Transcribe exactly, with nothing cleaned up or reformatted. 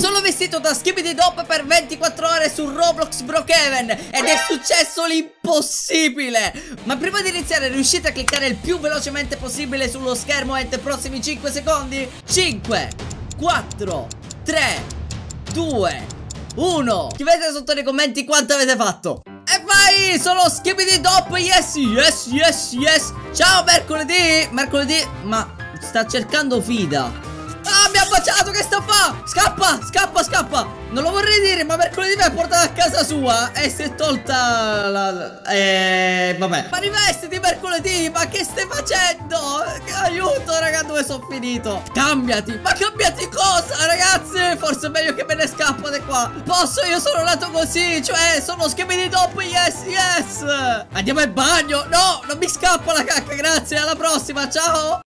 sono vestito da Skibidi-Dop per ventiquattro ore su Roblox Brookhaven ed è successo l'impossibile. Ma prima di iniziare riuscite a cliccare il più velocemente possibile sullo schermo entro i prossimi cinque secondi? Cinque, quattro, tre, due, uno. Scrivete sotto nei commenti quanto avete fatto. E vai, sono Skibidi-Dop, yes, yes, yes, yes. Ciao mercoledì, mercoledì, ma sta cercando Fida. Ah, mi ha baciato, che sta a fa? Scappa, scappa, scappa. Non lo vorrei dire, ma mercoledì mi ha portato a casa sua e si è tolta la... la eh, vabbè. Ma rivestiti mercoledì, ma che stai facendo? Aiuto, raga, dove sono finito? Cambiati, ma cambiati cosa, ragazzi? Forse è meglio che me ne scappo da qua. Posso, io sono nato così, cioè sono Skibidi-Dop, yes, yes. Andiamo in bagno. No, non mi scappa la cacca, grazie, alla prossima, ciao.